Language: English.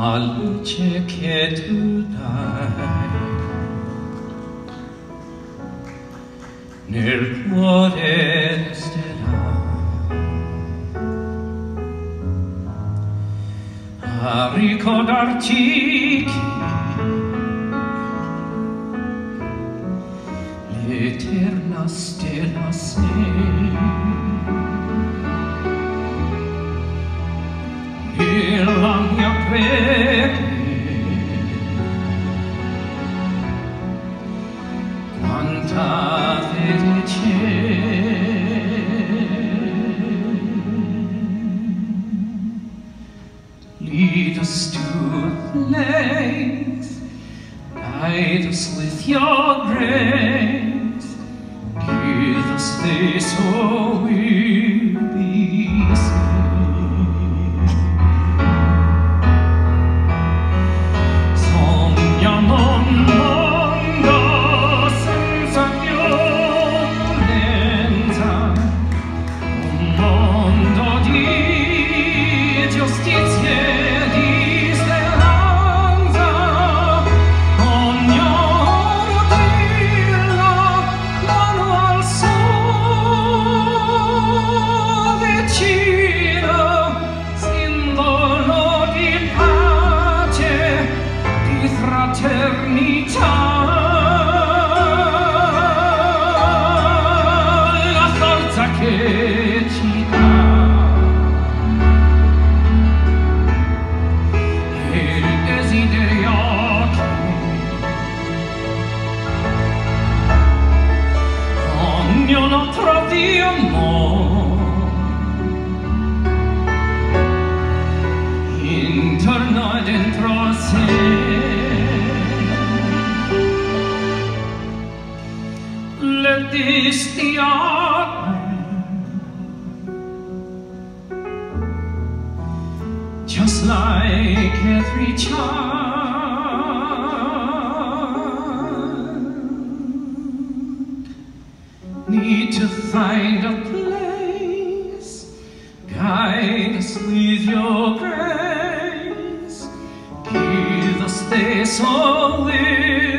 la luce che tu dai nel cuore resterà a ricordarti che l'eterna stella sei e la mia preghiera quanta fede c'è. Lead us to a place, guide us with your grace, give us this so we'll be saved. Sogniamo un mondo senza violenza, un mondo di giustizia. Fraternità, la forza che ci dà e il desiderio che ognuno trovi amore intorno e dentro a sé. Let this be our prayer, just like every child need to find a place, guide us with your grace, give us this all will